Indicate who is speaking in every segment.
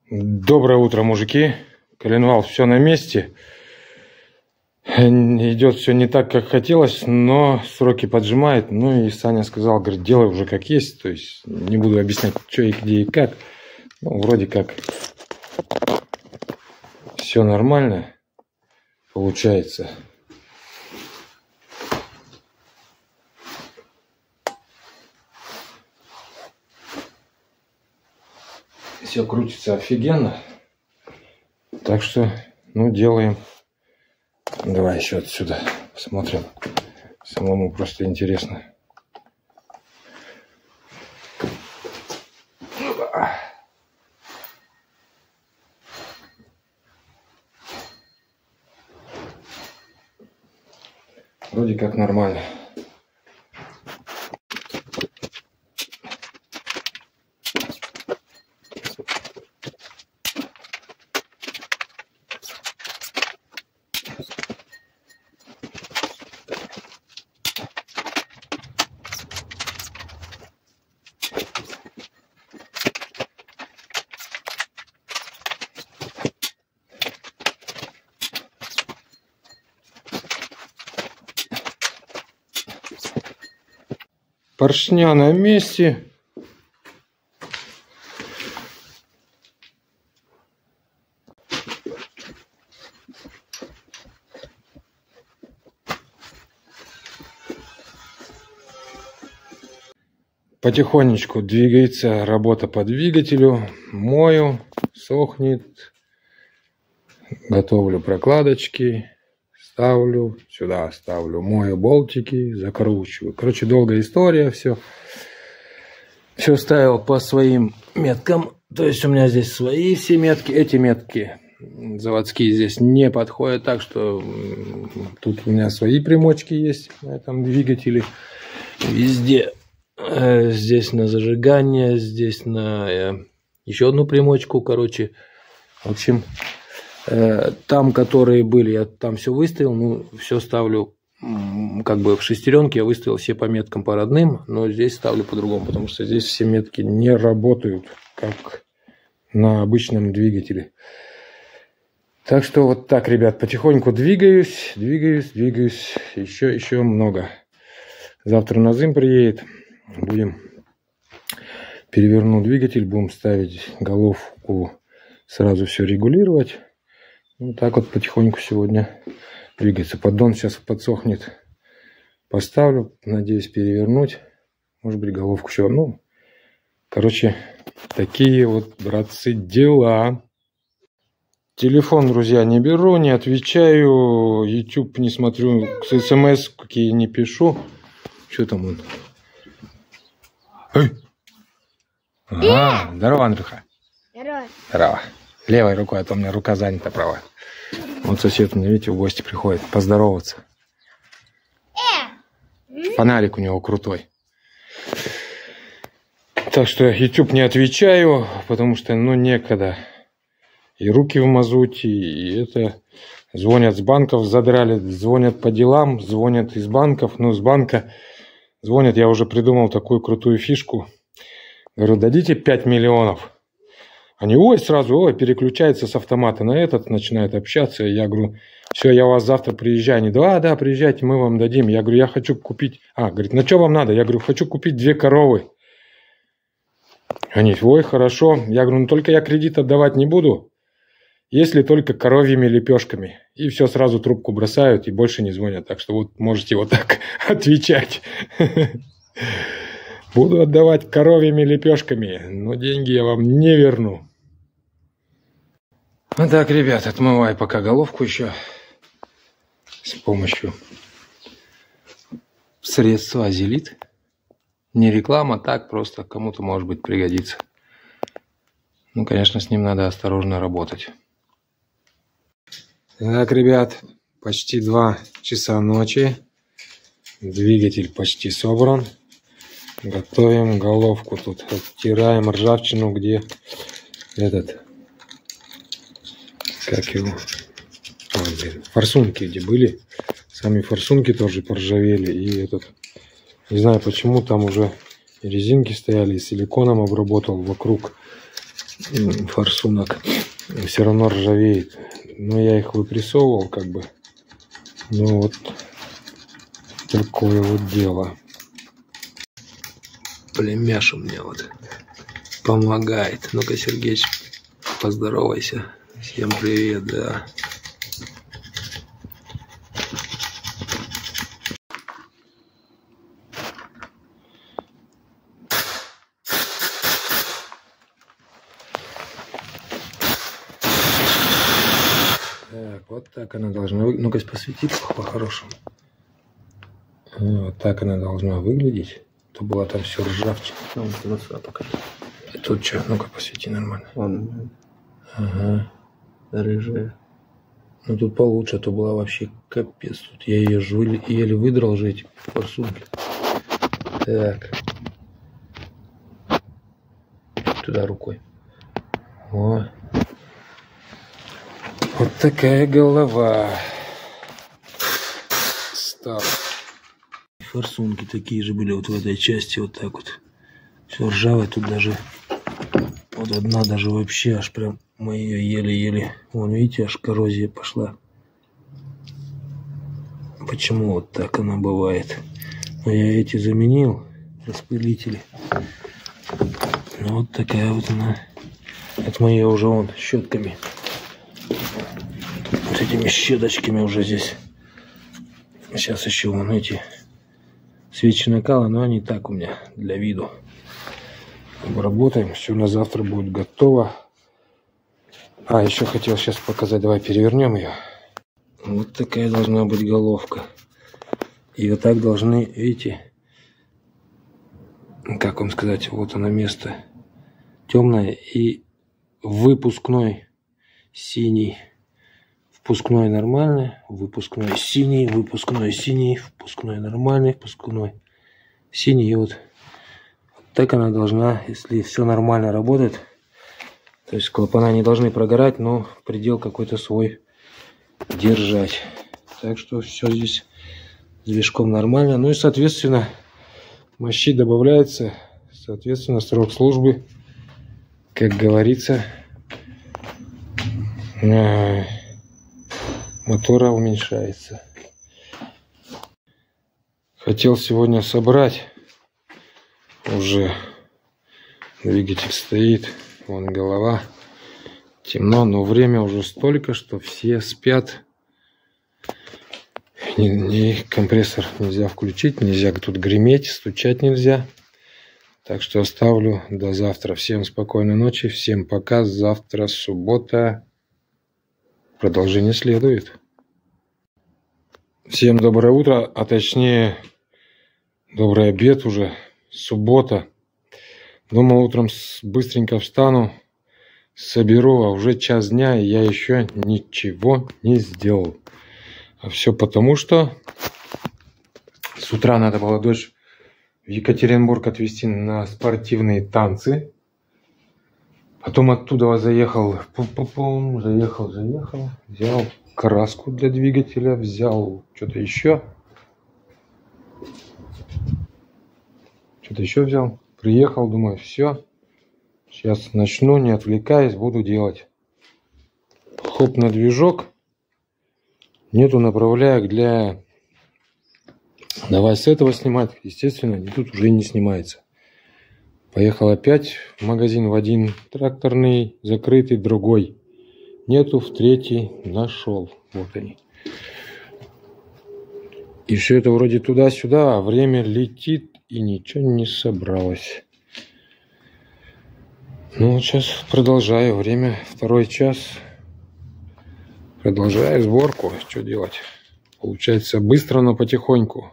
Speaker 1: Доброе утро, мужики. Коленвал все на месте. Идет все не так, как хотелось, но сроки поджимает. Ну и Саня сказал, говорит, делай уже как есть. То есть не буду объяснять, что и где и как. Ну, вроде как все нормально получается. Все крутится офигенно. Так что, ну, делаем. Давай еще отсюда посмотрим. Самому просто интересно. Вроде как нормально. Поршня на месте. Потихонечку двигается работа по двигателю. Мою, сохнет. Готовлю прокладочки. Ставлю сюда, ставлю, мою болтики, закручиваю. Короче, долгая история, все ставил по своим меткам. То есть у меня здесь свои все метки. Эти метки заводские здесь не подходят, так что тут у меня свои примочки есть на этом двигателе. Везде. Здесь на зажигание, здесь на еще одну примочку, короче. В общем, там, которые были, я там все выставил, ну, все ставлю как бы в шестеренке, я выставил все по меткам по родным, но здесь ставлю по-другому, потому что здесь все метки не работают, как на обычном двигателе. Так что вот так, ребят, потихоньку двигаюсь. Еще много. Завтра Назым приедет, будем переверну двигатель, будем ставить головку, сразу все регулировать. Вот так вот потихоньку сегодня двигается. Поддон сейчас подсохнет. Поставлю. Надеюсь перевернуть. Может быть головку еще. Ну, короче, такие вот, братцы, дела. Телефон, друзья, не беру, не отвечаю. YouTube не смотрю. СМС какие не пишу. Что там он? Эй! Ага, здорово, Андрюха. Здорово. Левой рукой, а то у меня рука занята правая. Вот сосед, мне, видите, в гости приходит поздороваться. Фонарик у него крутой. Так что YouTube не отвечаю, потому что, ну, некогда. И руки в мазуте, и это... Звонят с банков, задрали, звонят по делам, звонят из банков. Ну, с банка звонят, я уже придумал такую крутую фишку. Говорю, дадите 5 миллионов. Они, ой, сразу, ой, переключаются с автомата на этот, начинают общаться. Я говорю, все, я у вас завтра приезжаю. Они, да, приезжайте, мы вам дадим. Я говорю, я хочу купить... говорит, на что вам надо? Я говорю, хочу купить 2 коровы. Они, ой, хорошо. Я говорю, ну только я кредит отдавать не буду, если только коровьими лепешками. И все, сразу трубку бросают и больше не звонят. Так что вот можете вот так отвечать. Буду отдавать коровьими лепешками, но деньги я вам не верну. Ну так, ребят, отмываю пока головку еще с помощью средства Азелит. Не реклама, так просто кому-то, может быть, пригодится. Ну, конечно, с ним надо осторожно работать. Так, ребят, почти 2 часа ночи. Двигатель почти собран. Готовим головку. Тут оттираем ржавчину, где этот... Как его? Форсунки где были. Сами форсунки тоже поржавели. И этот... Не знаю почему, там уже резинки стояли. И силиконом обработал вокруг форсунок все равно ржавеет. Но я их выпрессовывал как бы. Ну вот такое вот дело. Племяша мне вот помогает. Ну-ка, Сергеич, поздоровайся. Всем привет, да. Так, вот так она должна выглядеть. Ну-ка, посвети по-хорошему. Вот так она должна выглядеть. То была там все ржавчина.
Speaker 2: Ну, вот сюда покажи.
Speaker 1: Тут что? Ну-ка, посвети нормально.
Speaker 2: Вон,
Speaker 1: Ага.
Speaker 2: рыжая.
Speaker 1: Ну тут получше, а то была вообще капец. Тут я ее еле выдрал же эти форсунки. Так. Туда рукой. О. Вот такая голова. Стал. Форсунки такие же были вот в этой части, вот так вот. Все ржавое, тут даже вот одна даже вообще аж прям мы ее еле-еле. Вон, видите, аж коррозия пошла. Почему вот так она бывает? Но я эти заменил, распылители. Ну вот такая вот она. Это мы ее уже вон щетками. Вот этими щеточками уже здесь. Сейчас еще вон эти свечи накала, но они так у меня для виду. Обработаем, все на завтра будет готово. А, еще хотел сейчас показать, давай перевернем ее. Вот такая должна быть головка. И вот так должны, видите, как вам сказать, вот оно место темное и выпускной синий. Впускной нормальный, выпускной синий, впускной нормальный, впускной синий. И вот так она должна, если все нормально работает, то есть клапана не должны прогорать, но предел какой-то свой держать. Так что все здесь с движком нормально. Ну и соответственно мощи добавляется, соответственно срок службы, как говорится, мотора уменьшается. Хотел сегодня собрать. Уже двигатель стоит, вон голова. Темно, но время уже столько, что все спят. Компрессор нельзя включить, нельзя тут греметь, стучать нельзя. Так что оставлю до завтра. Всем спокойной ночи, всем пока. Завтра суббота. Продолжение следует. Всем доброе утро, а точнее добрый обед уже. Суббота. Думал, утром быстренько встану, соберу, а уже час дня, и я еще ничего не сделал. А все потому, что с утра надо было дочь в Екатеринбург отвезти на спортивные танцы. Потом оттуда заехал, взял краску для двигателя, взял что-то еще. Взял. Приехал, думаю, все. Сейчас начну, не отвлекаясь, буду делать. Хоп на движок. Нету направляек для... Давай с этого снимать. Естественно, тут уже не снимается. Поехал опять в магазин в один тракторный, закрытый, другой. Нету, в третий нашел. Вот они. И все это вроде туда-сюда, а время летит и ничего не собралось. Ну вот сейчас продолжаю. Время 2 час. Продолжаю сборку. Что делать? Получается быстро, но потихоньку.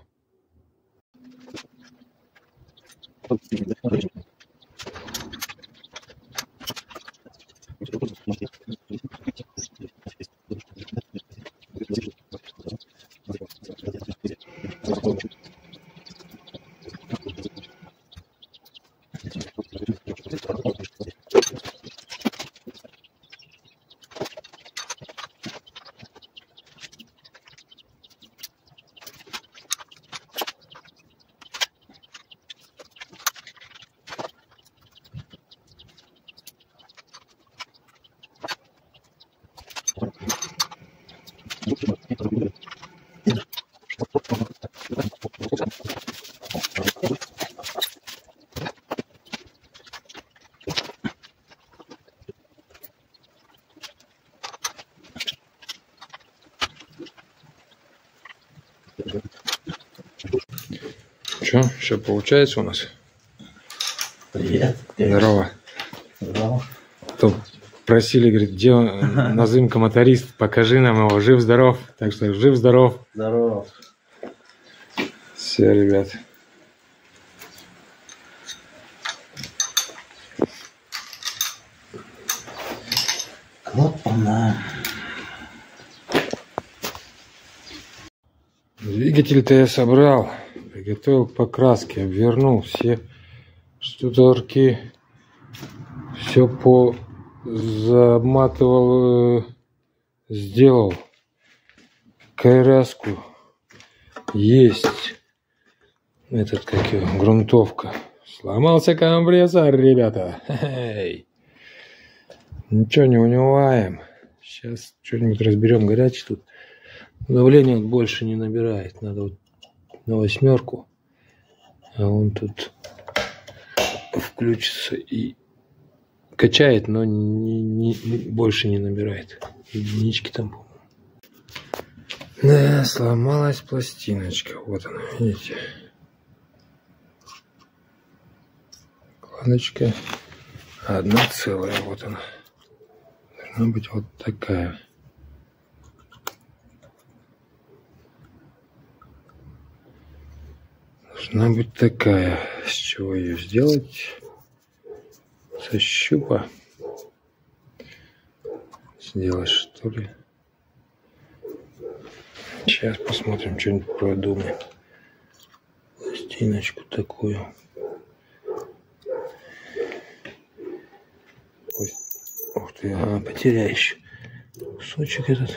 Speaker 1: Что, все получается у нас?
Speaker 2: Привет.
Speaker 1: Здорово.
Speaker 2: Здорово.
Speaker 1: То просили, говорит, где Назымка моторист, покажи нам его, жив-здоров. Так что жив-здоров.
Speaker 2: Здорово.
Speaker 1: Все, ребят.
Speaker 2: Клапана.
Speaker 1: Двигатель-то я собрал, приготовил к покраске, обвернул все штуторки, все заматывал, сделал. Кайраску есть. Этот, как его, грунтовка. Сломался компрессор, ребята. Хе-хей. Ничего, не унываем. Сейчас что-нибудь разберем. Горячий тут. Давление больше не набирает. Надо вот на 8. А он тут включится и качает, но больше не набирает. Единички там, по-моему. Да, сломалась пластиночка. Вот она, видите. Кладочка. Одна целая. Вот она. Должна быть вот такая. Должна быть такая. С чего ее сделать? Со щупа. Сделать, что ли? Сейчас посмотрим, что-нибудь продумаем. Пластиночку такую. Ух ты, потеряешь. Кусочек этот.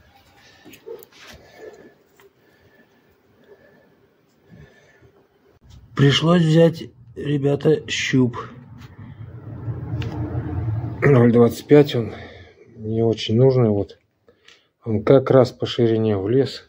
Speaker 1: Пришлось взять, ребята, щуп. 0,25 он не очень нужный. Вот. Он как раз по ширине влез.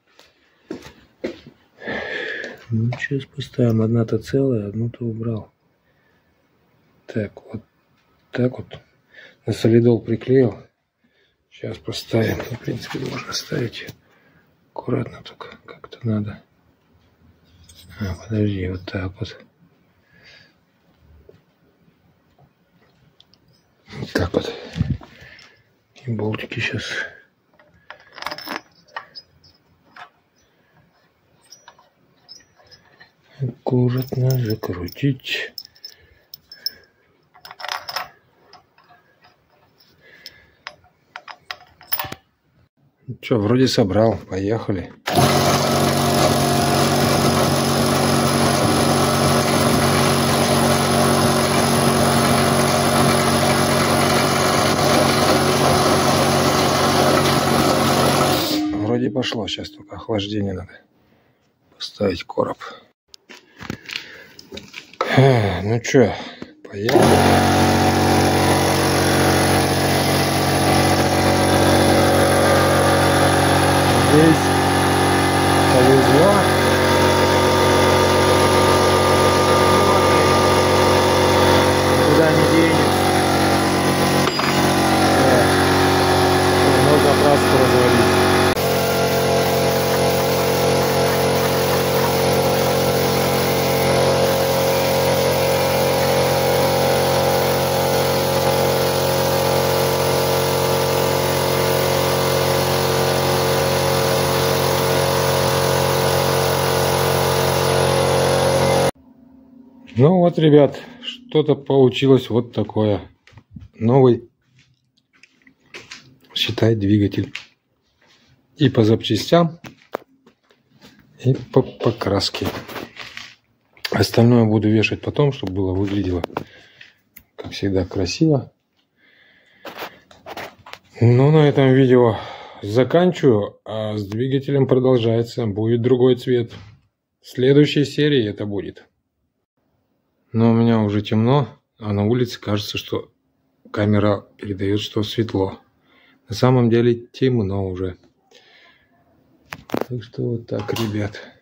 Speaker 1: Ну, сейчас поставим. Одна-то целая, одну-то убрал. Так вот. Так вот. На солидол приклеил. Сейчас поставим. В принципе, можно ставить. Аккуратно только. Как-то надо. Подожди, вот так вот. Вот так вот. И болтики сейчас. Аккуратно закрутить. Что, вроде собрал. Поехали. Вроде пошло. Сейчас только охлаждение надо поставить короб. Ну что, поехали. Здесь повезло. Куда не денется. Можно краску развалить. Ну вот, ребят, что-то получилось вот такое. Новый, считай, двигатель. И по запчастям, и по покраске. Остальное буду вешать потом, чтобы было выглядело, как всегда, красиво. Ну, на этом видео заканчиваю, а с двигателем продолжается. Будет другой цвет. В следующей серии это будет. Но у меня уже темно, а на улице кажется, что камера передает, что светло. На самом деле темно уже. Так что вот так, ребят.